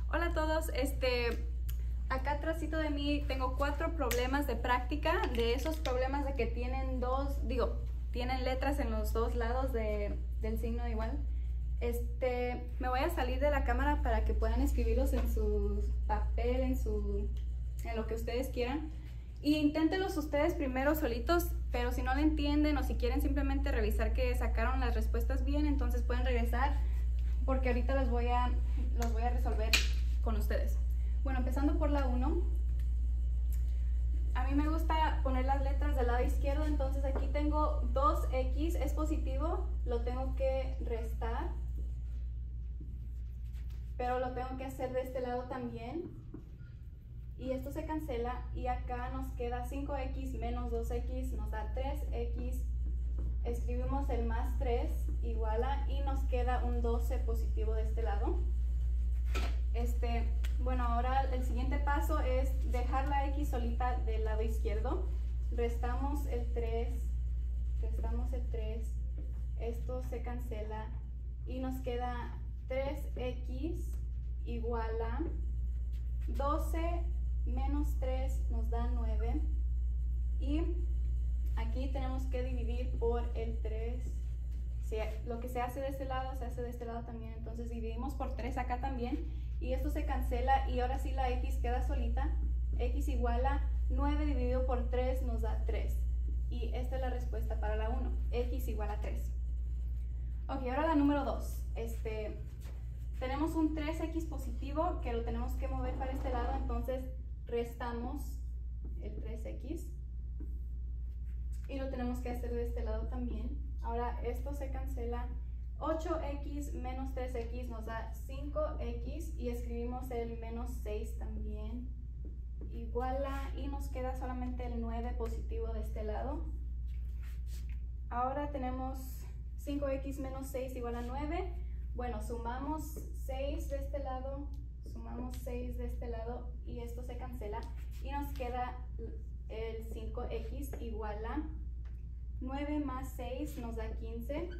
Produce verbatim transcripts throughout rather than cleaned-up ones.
Hola a todos, este, acá atrásito de mí tengo cuatro problemas de práctica, de esos problemas de que tienen dos, digo, tienen letras en los dos lados de, del signo de igual. Este, me voy a salir de la cámara para que puedan escribirlos en su papel, en, su, en lo que ustedes quieran. Y inténtenlos ustedes primero solitos, pero si no lo entienden o si quieren simplemente revisar que sacaron las respuestas bien, entonces pueden regresar, porque ahorita los voy a, los voy a resolver con ustedes. Bueno, empezando por la uno. A mí me gusta poner las letras del lado izquierdo, entonces aquí tengo dos equis, es positivo, lo tengo que restar, pero lo tengo que hacer de este lado también. Y esto se cancela y acá nos queda cinco equis menos dos equis, nos da tres equis. Escribimos el más tres igual a, y nos queda un doce positivo de este lado. Este, bueno, ahora el siguiente paso es dejar la x solita del lado izquierdo. Restamos el tres, restamos el tres, esto se cancela y nos queda tres equis igual a doce menos tres nos da nueve, y aquí tenemos que dividir por el tres. Si lo que se hace de este lado se hace de este lado también, entonces dividimos por tres acá también y esto se cancela y ahora sí la x queda solita. X igual a nueve dividido por tres nos da tres, y esta es la respuesta para la uno, x igual a tres. Ok, ahora la número dos. Este, tenemos un tres equis positivo que lo tenemos que mover para este lado, entonces restamos el tres equis y lo tenemos que hacer de este lado también. Ahora esto se cancela, ocho equis menos tres equis nos da cinco equis y escribimos el menos seis también igual a, y nos queda solamente el nueve positivo de este lado. Ahora tenemos cinco equis menos seis igual a nueve. Bueno, sumamos seis de este lado, sumamos seis de este lado y esto se cancela y nos queda el cinco equis igual a nueve más seis nos da quince.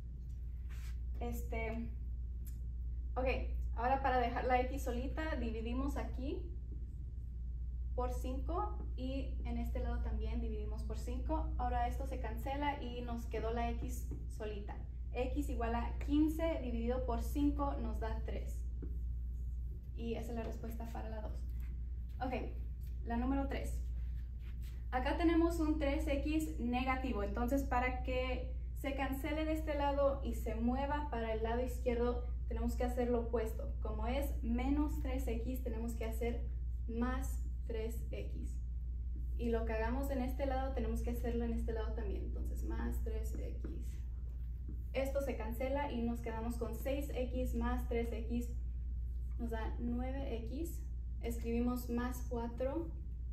Este, ok, ahora para dejar la x solita dividimos aquí por cinco y en este lado también dividimos por cinco. Ahora esto se cancela y nos quedó la x solita. X igual a quince dividido por cinco nos da tres. Y esa es la respuesta para la dos. Ok, la número tres. Acá tenemos un tres equis negativo, entonces para que se cancele de este lado y se mueva para el lado izquierdo tenemos que hacer lo opuesto. Como es menos tres equis, tenemos que hacer más tres equis. Y lo que hagamos en este lado tenemos que hacerlo en este lado también, entonces más tres equis. Esto se cancela y nos quedamos con seis equis más tres equis nos da nueve equis. Escribimos más cuatro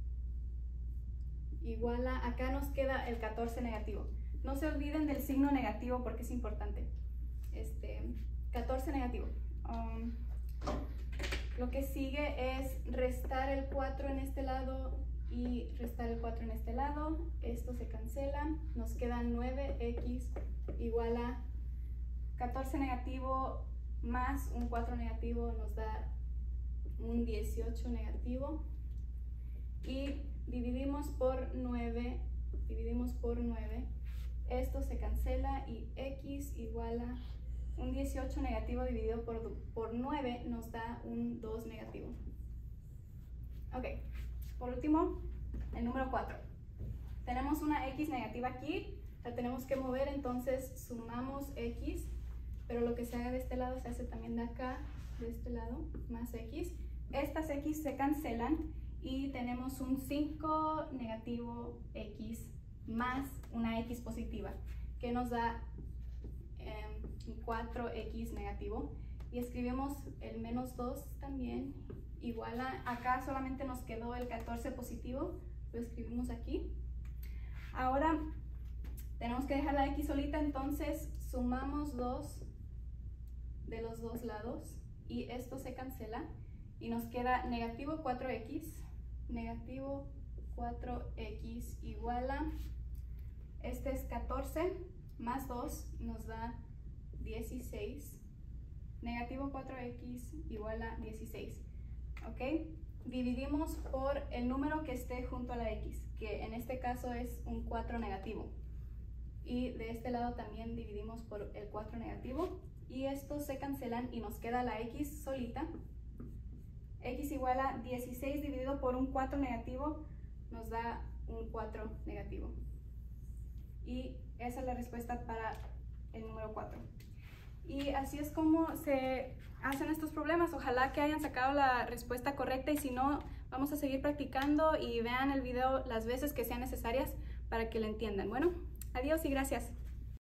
igual a, acá nos queda el catorce negativo. No se olviden del signo negativo porque es importante. Este, catorce negativo. Um, lo que sigue es restar el cuatro en este lado y restar el cuatro en este lado. Esto se cancela. Nos queda nueve equis igual a catorce negativo más un cuatro negativo nos da un dieciocho negativo. Y dividimos por nueve, dividimos por nueve. Esto se cancela y x igual a un dieciocho negativo dividido por, por nueve nos da un dos negativo. Ok, por último, el número cuatro. Tenemos una x negativa aquí, la tenemos que mover, entonces sumamos x, pero lo que se haga de este lado se hace también de acá, de este lado, más x. Estas x se cancelan y tenemos un cinco negativo x más una x positiva, que nos da eh, cuatro equis negativo. Y escribimos el menos dos también, igual a, acá solamente nos quedó el catorce positivo, lo escribimos aquí. Ahora tenemos que dejar la x solita, entonces sumamos dos de los dos lados y esto se cancela y nos queda negativo cuatro equis, negativo cuatro equis igual a, este es catorce más dos nos da dieciséis, negativo cuatro equis igual a dieciséis. ¿ok? Dividimos por el número que esté junto a la X, que en este caso es un cuatro negativo. Y de este lado también dividimos por el cuatro negativo. Y estos se cancelan y nos queda la X solita. X igual a dieciséis dividido por un cuatro negativo nos da un cuatro negativo. Y esa es la respuesta para el número cuatro. Y así es como se hacen estos problemas. Ojalá que hayan sacado la respuesta correcta y si no, vamos a seguir practicando y vean el video las veces que sean necesarias para que lo entiendan. Bueno, adiós y gracias.